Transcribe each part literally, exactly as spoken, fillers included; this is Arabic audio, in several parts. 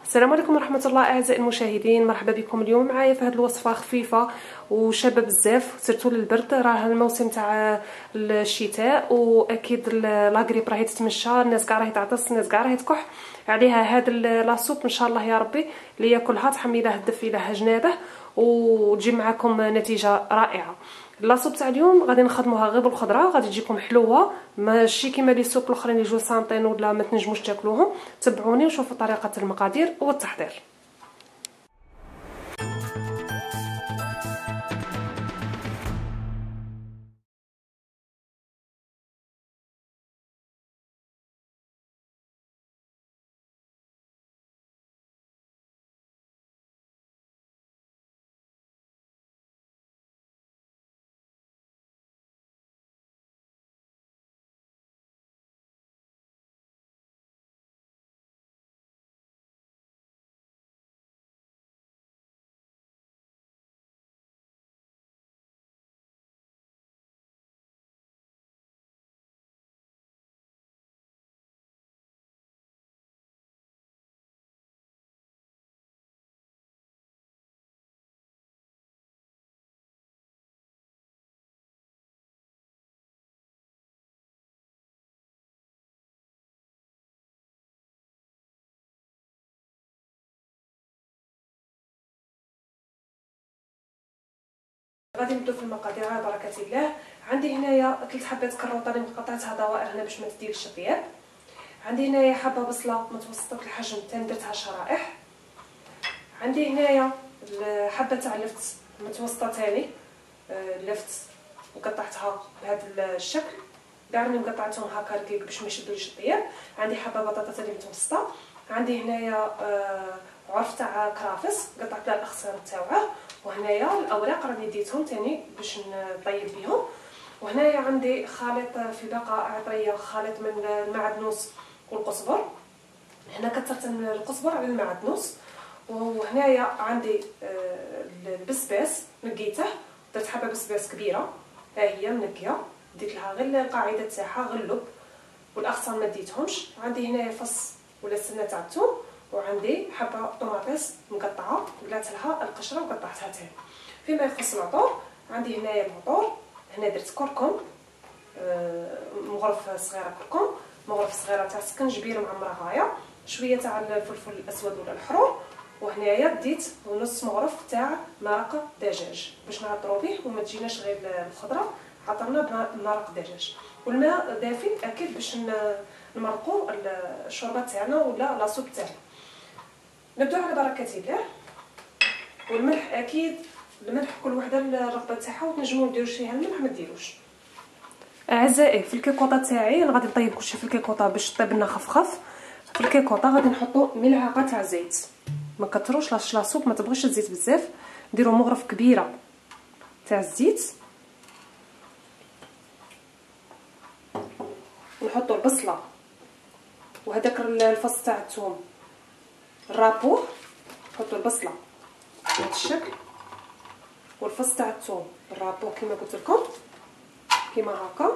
السلام عليكم ورحمه الله اعزائي المشاهدين، مرحبا بكم. اليوم معايا في هذه الوصفه خفيفه وشابه بزاف، سيرتو للبرد. راه الموسم تاع الشتاء واكيد لاغريب راهي تتمشى، الناس كاع راهي تعطس، الناس كاع راهي تكح عليها. هاد لاصوب ان شاء الله يا ربي اللي ياكلها تحمي له الدفي له جنابه وتجي معكم نتيجه رائعه. لاصوب تاع اليوم غادي نخدموها غير بالخضره، غادي تجيكم حلوه ماشي كيما لي سوب الاخرين اللي يجوا سانطين ولا ما تنجموش تاكلوهم. تبعوني وشوفوا طريقه المقادير والتحضير. غادي نبداو في المقادير على بركه الله. عندي هنايا ثلاث حبات كروطه اللي مقطعتها دوائر هنا باش ما تديرش الطياب. عندي هنايا حبه بصله متوسطه الحجم تاني درتها شرائح. عندي هنايا حبه تاع اللفت متوسطه تاني لفت وقطعتها بهذا الشكل، كاع راني مقطعتهم هكا رقيق باش ما يشدوليش الطياب. عندي حبه بطاطا تاني متوسطه. عندي هنايا عرف تاع كرافس قطعت لها الاغصان تاوعه، وهنايا الاوراق راني ديتهم تاني باش نطيب بهم. وهنايا عندي خليط في باقه عطريه، خليط من المعدنوس والقزبر. هنا كثرت من القزبر على المعدنوس. وهنايا عندي البسباس نقيته، درت حبه بسباس كبيره ها هي منقيه، ديت لها غير القاعده تاعها غير اللب، والاغصان ما ديتهمش. عندي هنايا فص ولا سنه تاع الثوم، وعندي حبه طوماطيس مقطعه قلعت لها القشره وقطعتها تاني. فيما يخص العطور عندي هنايا العطور، هنا درت كركم آه مغرف صغيره، كركم مغرف صغيره تاع سكنجبير معمره غايه، شويه تاع الفلفل الاسود ولا الحرور. وهنايا ديت نص مغرف تاع مرق دجاج باش نعطرو به وما تجيناش غير الخضره، عطرنا بمرق دجاج. والماء دافي اكيد باش نمرقوا الشوربه تاعنا ولا لاصوب تاعنا. نبداو على بركه الله. والملح اكيد الملح كل وحده الرغبه تاعها، وتنجموا ديروا فيها الملح ما ديروش. اعزائي في الكيكوطه تاعي انا غادي نطيب كلشي في الكيكوطه باش طيب لنا خفخف. في الكيكوطه غادي نحطوا ملعقه تاع زيت، ما كتروش لاش لاصوب ما تبغيش الزيت بزاف، نديروا مغرف كبيره تاع الزيت. نحطوا البصله وهداك الفص تاع الثوم الرابوه، نحطوا البصله بهذا الشكل والفص تاع الثوم الرابوه كما قلت لكم كما هكا.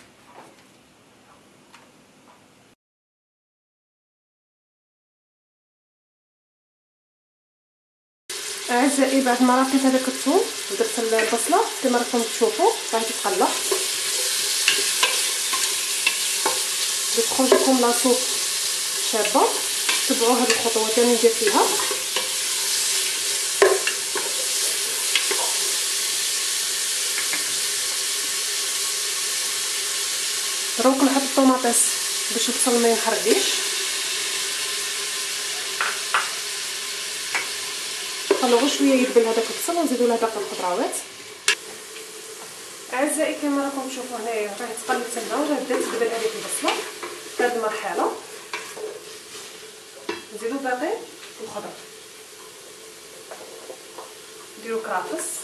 اعزائي بعد ما رقيت هذاك الثوم ودرت البصله كما راكم تشوفوا راهي تتقلع، تخرج لكم لاصوب شابه. تبعوا هذه الخطوات اللي ندير فيها. دروك نحط الطوماطيس باش البصل ما ينحرقش. خلو غير شويه يدبل هذاك البصل ونزيدوا له باقي الخضروات. اعزائي كما راكم تشوفوا هنايا راهي تقلبت لنا ولا بدات تدبل هذيك البصله. في هذه المرحله نزيدوا باقي الخضر، نديروا كرافس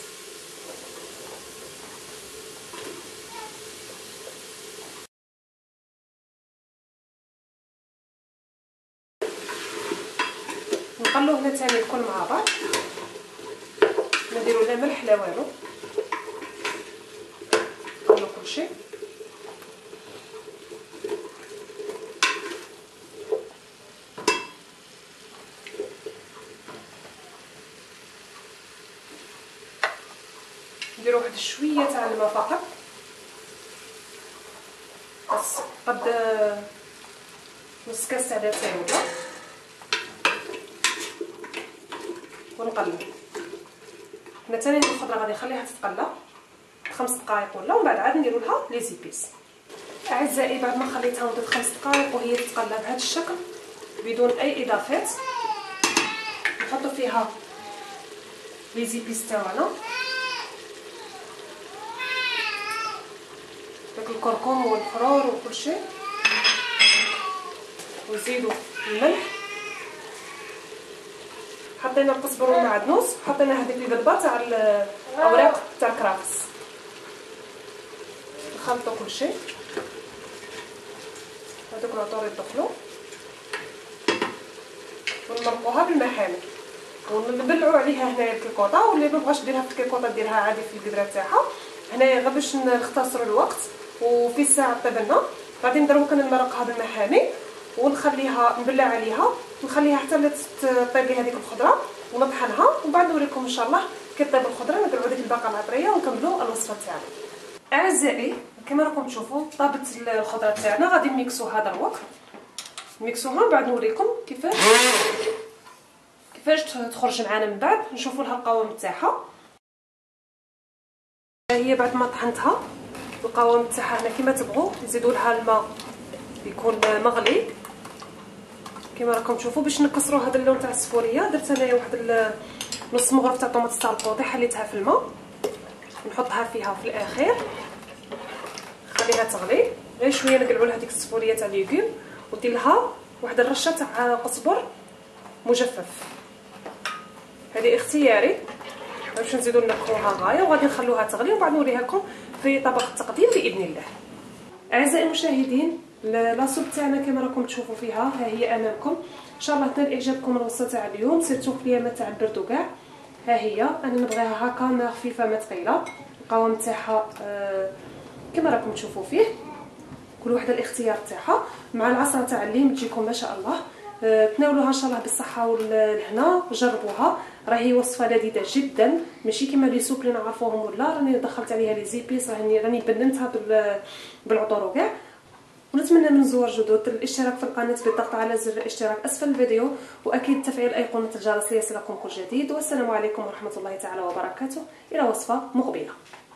نقلوه هنا ثاني الكل مع بعض، ما نديروا لا ملح لا والو، نقلو كلشي. نديرو واحد شويه تاع الماء فقط، بس قد نص كاس تاع لاتاي ولا، ونقلب. حنا ثاني الخضره غادي نخليها تتقلى خمس دقائق ولا، ومن بعد عاد نديرو لها لي زيبيس. اعزائي بعد ما خليتها مده خمس دقائق وهي تتقلى بهذا الشكل بدون اي اضافات، نحطو فيها لي زيبيس تاعنا، داك الكركم والفرور وكل شيء، ونزيدو الملح، حطينا القزبر والمعدنوس، حطينا هذيك القلبه تاع الاوراق تاع الكرافس، نخلطو كل شيء. هذوك العطور يدخلوا ونمرقوها بالمحامي، ونبلعوا عليها هنايا الكيكوطه، واللي ما بغاش ديرها في الكيكوطه ديرها عادي في القدره تاعها. هنايا غير باش نختصروا الوقت وفي ساعه طيب لنا، غادي نضربوا كان نمرقها بالمحامي ونخليها نبلع عليها، نخليها حتى لا تطيب لي هذيك الخضره ونطحنها، ومن بعد نوريكم ان شاء الله كي طيب الخضره نقلعوا ديك الباقه العطريه ونكملوا الوصفه تاعنا. اعزائي كما راكم تشوفوا طابت الخضره تاعنا، غادي نميكسو هذا الوقت، نميكسوها من بعد نوريكم كيفاش كيفاش تخرج معنا. من بعد نشوفوا لها القوام تاعها. هي بعد ما طحنتها القوام تاعها هنا كما تبغوا، نزيدوا لها الماء يكون مغلي كما راكم تشوفوا باش نكسروا هذا اللون تاع السفوريه. درت انايا واحد نص مغرف تاع طوماط تاع القوطي، حليتها في الماء، نحطها فيها في الاخير، نخليها تغلي غير شويه، نقلعوا لها ديك السفوريه تاع ليغوم، ودير لها واحد الرشه تاع قزبر مجفف. هذه اختياري باش نزيدو ننكهوها غايه، وغادي نخلوها تغلي وبعد نوريها لكم في طبق التقديم باذن الله. اعزائي المشاهدين لاصوب تاعنا كما راكم تشوفوا فيها ها هي امامكم، ان شاء الله تنال اعجابكم الوصفه تاع اليوم، سيرتو في الايامات تاع البرد وكاع. ها هي انا نبغيها هكا ما خفيفه ما ثقيله، القوام تاعها آه كما راكم تشوفوا فيه، كل وحده الاختيار تاعها، مع العصره تاع الليم تجيكم ما شاء الله. أه تناولوها ان شاء الله بالصحه والهنا، جربوها راهي وصفه لذيذه جدا، ماشي كيما لي سوب اللي نعرفوهم ولا، راني دخلت عليها لي زيبيس، راني راني بننتها بالعطور وكاع. ونتمنى من زوار جدد الاشتراك في القناه بالضغط على زر الاشتراك اسفل الفيديو، واكيد تفعيل ايقونه الجرس ليصلكم كل جديد. والسلام عليكم ورحمه الله تعالى وبركاته، الى وصفه مقبله.